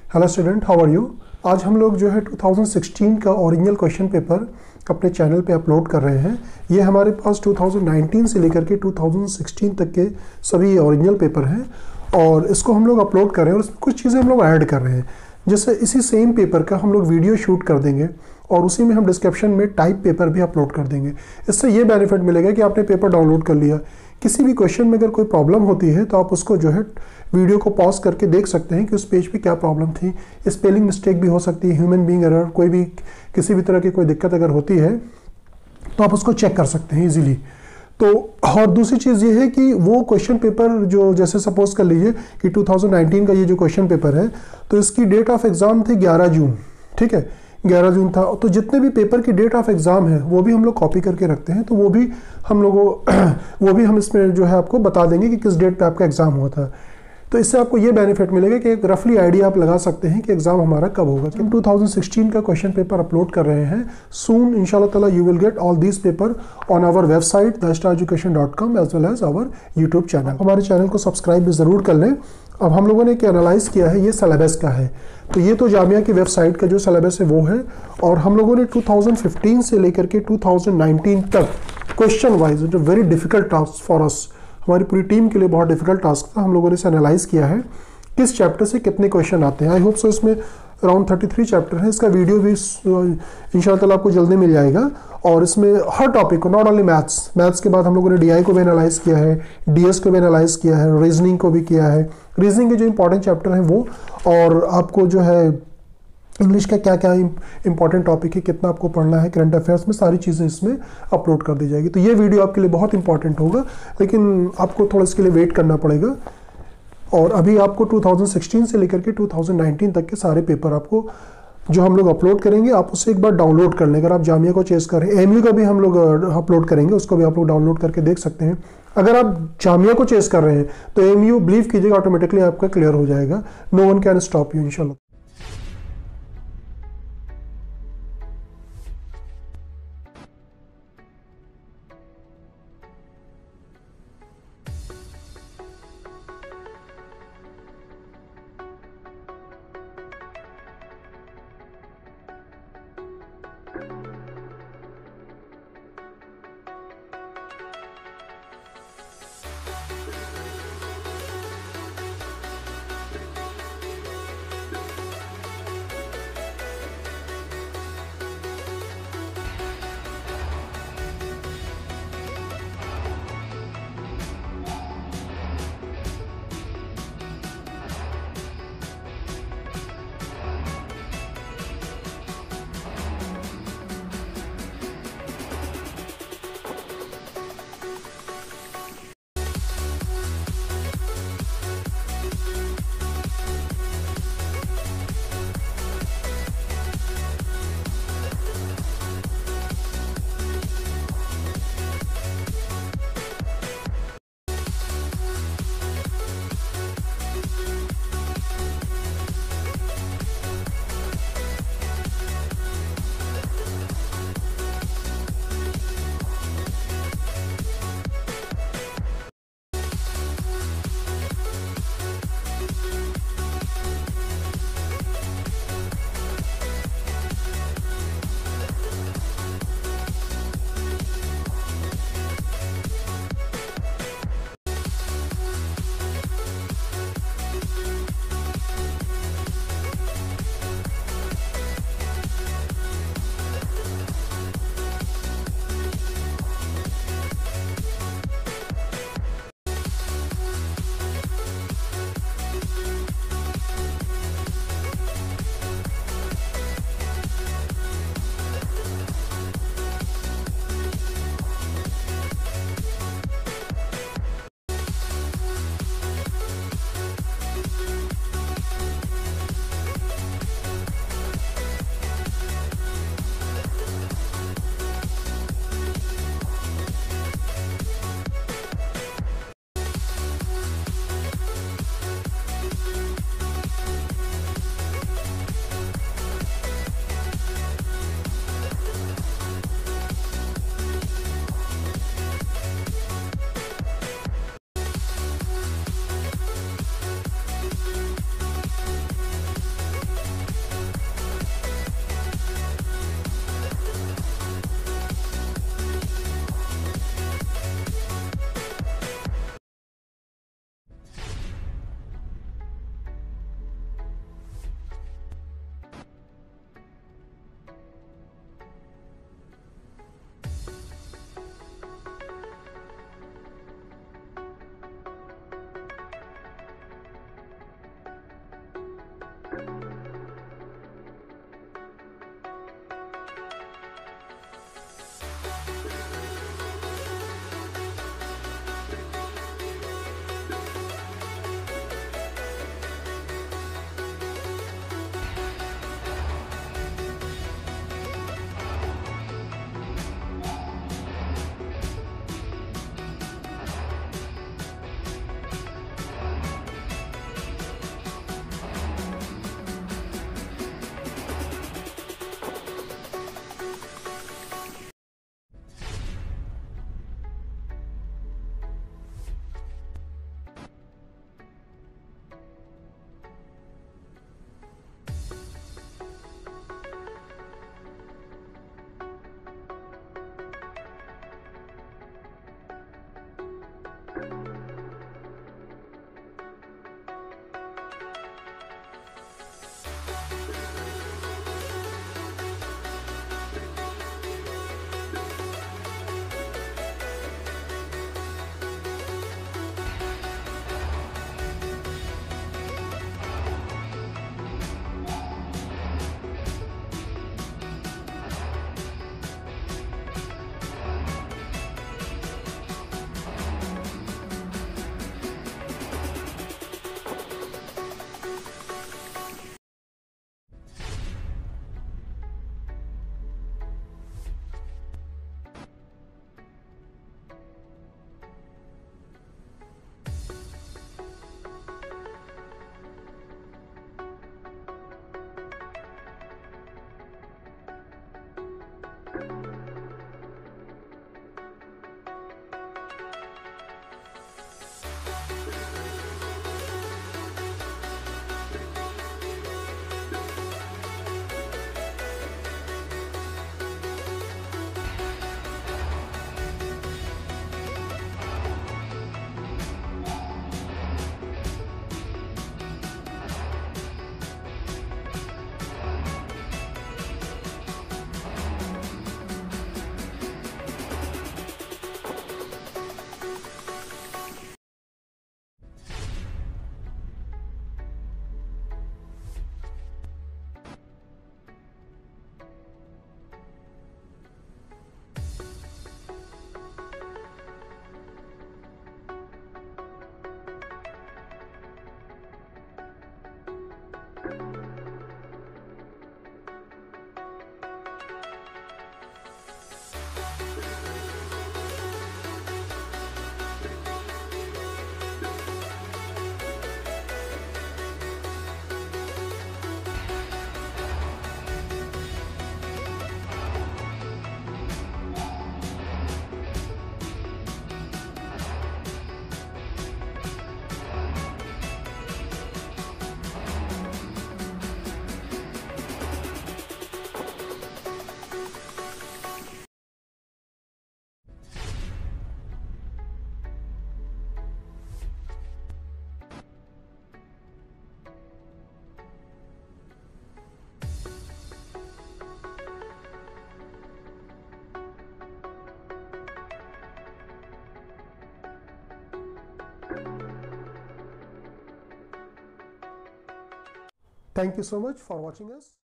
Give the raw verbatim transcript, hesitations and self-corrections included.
Hello student, how are you. आज हम लोग जो है टू थाउजेंड सिक्सटीन का ओरिजिनल क्वेश्चन पेपर अपने चैनल पे अपलोड कर रहे हैं। ये हमारे पास टू थाउजेंड नाइनटीन से लेकर के टू थाउजेंड सिक्सटीन तक के सभी ओरिजिनल पेपर हैं और इसको हम लोग अपलोड कर रहे हैं और इसमें कुछ चीज़ें हम लोग ऐड कर रहे हैं। जैसे इसी सेम पेपर का हम लोग वीडियो शूट कर देंगे और उसी में हम डिस्क्रिप्शन में टाइप पेपर भी अपलोड कर देंगे। इससे ये बेनिफिट मिलेगा कि आपने पेपर डाउनलोड कर लिया, किसी भी क्वेश्चन में अगर कोई प्रॉब्लम होती है तो आप उसको जो है वीडियो को पॉज करके देख सकते हैं कि उस पेज पे क्या प्रॉब्लम थी। स्पेलिंग मिस्टेक भी हो सकती है, ह्यूमन बीइंग एरर, कोई भी किसी भी तरह की कोई दिक्कत अगर होती है तो आप उसको चेक कर सकते हैं इजीली। तो और दूसरी चीज़ ये है कि वो क्वेश्चन पेपर जो जैसे सपोज कर लीजिए कि टू थाउजेंड नाइनटीन का ये जो क्वेश्चन पेपर है तो इसकी डेट ऑफ एग्ज़ाम थी ग्यारह जून, ठीक है, ग्यारह जून था। तो जितने भी पेपर की डेट ऑफ एग्ज़ाम है वो भी हम लोग कॉपी करके रखते हैं, तो वो भी हम लोगों वो भी हम इसमें जो है आपको बता देंगे कि किस डेट पे आपका एग्ज़ाम हुआ था। तो इससे आपको ये बेनिफिट मिलेगा कि एक रफली आइडिया आप लगा सकते हैं कि एग्जाम हमारा कब होगा। हम टू थाउजेंड सिक्सटीन का क्वेश्चन पेपर अपलोड कर रहे हैं। सून इंशाल्लाह ताला you will get all these paper on our website the star education dot com as well as our YouTube channel. हमारे चैनल को सब्सक्राइब भी ज़रूर कर लें। अब हम लोगों ने क्या एनालाइज किया है, ये सिलेबस का है। तो ये तो जामिया की वेबसाइट का जो सिलेबस है वो है, और हम लोगों ने टू थाउजेंड फिफ्टीन से लेकर के टू थाउजेंड नाइनटीन तक question wise it very difficult task for us, हमारी पूरी टीम के लिए बहुत डिफिकल्ट टास्क था। हम लोगों ने इसे एनालाइज किया है किस चैप्टर से कितने क्वेश्चन आते हैं। आई होप सो इसमें अराउंड थर्टी थ्री चैप्टर है। इसका वीडियो भी इंशाल्लाह ताला आपको जल्दी मिल जाएगा। और इसमें हर टॉपिक को, नॉट ओनली मैथ्स मैथ्स के बाद हम लोगों ने डीआई को भी एनालाइज किया है, डीएस को भी एनालाइज किया है, रीजनिंग को भी किया है। रीजनिंग के जो इंपॉर्टेंट चैप्टर हैं वो, और आपको जो है इंग्लिश का क्या क्या इंपॉर्टेंट टॉपिक है, कितना आपको पढ़ना है, करंट अफेयर्स में सारी चीज़ें इसमें अपलोड कर दी जाएगी। तो ये वीडियो आपके लिए बहुत इंपॉर्टेंट होगा, लेकिन आपको थोड़ा इसके लिए वेट करना पड़ेगा। और अभी आपको टू थाउजेंड सिक्सटीन से लेकर के टू थाउजेंड नाइनटीन तक के सारे पेपर आपको जो हम लोग अपलोड करेंगे आप उसे एक बार डाउनलोड कर लें। अगर आप जामिया को चेस कर रहे हैं, एमयू का भी हम लोग अपलोड करेंगे, उसको भी आप लोग डाउनलोड करके देख सकते हैं। अगर आप जामिया को चेस कर रहे हैं तो एमयू बिलीव कीजिएगा ऑटोमेटिकली आपका क्लियर हो जाएगा। No one can stop you इंशाल्लाह। Thank you so much for watching us.